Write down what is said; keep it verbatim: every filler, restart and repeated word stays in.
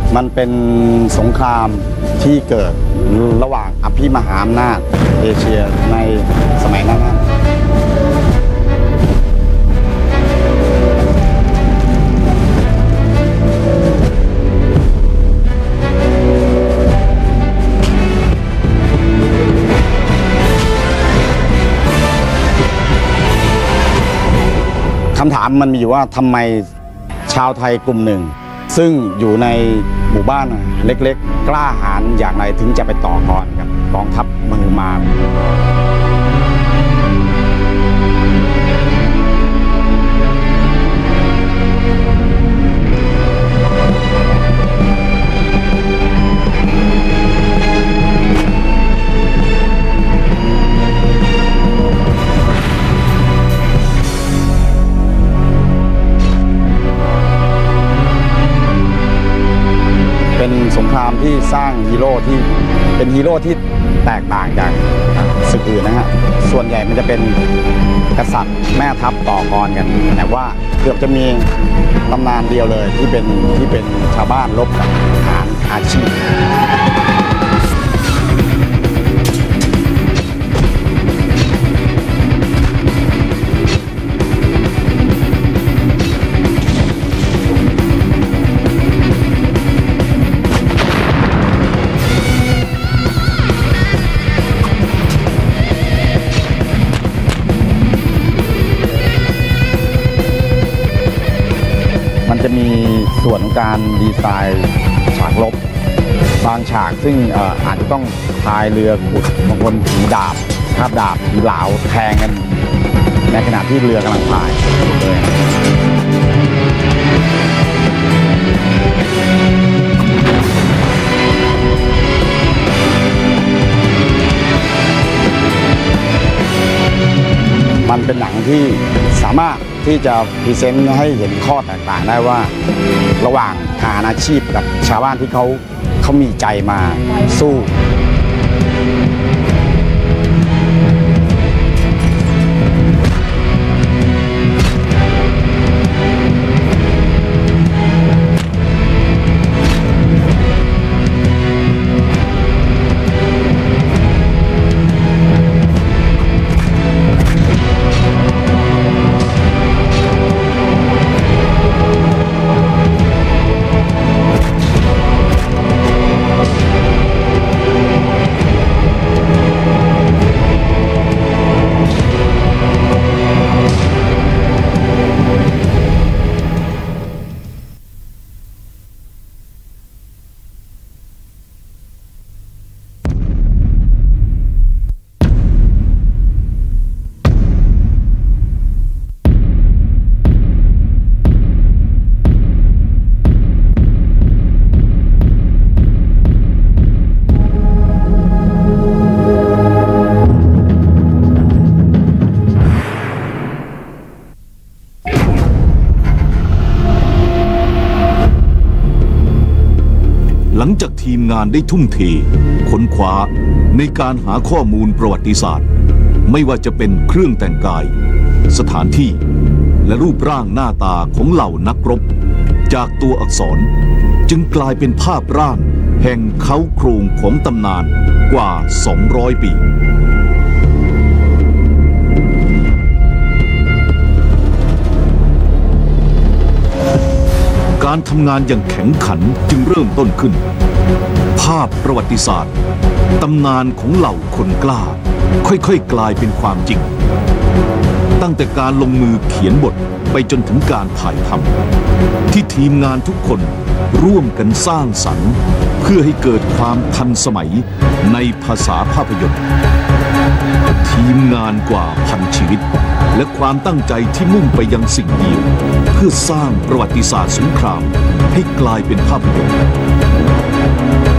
มันเป็นสงครามที่เกิดระหว่างอภิมหาอำนาจเอเชียในสมัยนั้นคำถามมันมีอยู่ว่าทำไมชาวไทยกลุ่มหนึ่งซึ่งอยู่ในหมู่บ้านเล็กๆกล้าหาญอย่างไรถึงจะไปต่อกรกับกองทัพมือมารเป็นสงครามที่สร้างฮีโร่ที่เป็นฮีโร่ที่แตกต่างจากศึกอื่นนะฮะส่วนใหญ่มันจะเป็นกษัตริย์แม่ทัพต่อกรกันแต่ว่าเกือบจะมีตำนานเดียวเลยที่เป็นที่เป็นชาวบ้านรบกับทหารอาชีพมันจะมีส่วนของการดีไซน์ฉากรบบางฉากซึ่งอาจจะต้องพายเรือขุดบางคนถือดาบคาบดาบถือเหลาแทงกันในขณะที่เรือกำลังพายเลยมันเป็นหนังที่สามารถที่จะพรีเซนต์ให้เห็นข้อแตกต่างได้ว่าระหว่างทหารอาชีพกับชาวบ้านที่เขาเขามีใจมาสู้หลังจากทีมงานได้ทุ่มเทค้นคว้าในการหาข้อมูลประวัติศาสตร์ไม่ว่าจะเป็นเครื่องแต่งกายสถานที่และรูปร่างหน้าตาของเหล่านักรบจากตัวอักษรจึงกลายเป็นภาพร่างแห่งเค้าโครงของตำนานกว่าสองร้อยปีการทำงานอย่างแข็งขันจึงเริ่มต้นขึ้นภาพประวัติศาสตร์ตำนานของเหล่าคนกล้าค่อยๆกลายเป็นความจริงตั้งแต่การลงมือเขียนบทไปจนถึงการถ่ายทำที่ทีมงานทุกคนร่วมกันสร้างสรรค์เพื่อให้เกิดความทันสมัยในภาษาภาพยนตร์ทีมงานกว่าพันชีวิตและความตั้งใจที่มุ่งไปยังสิ่งเดียวเพื่อสร้างประวัติศาสตร์สงครามให้กลายเป็นภาพยนตร์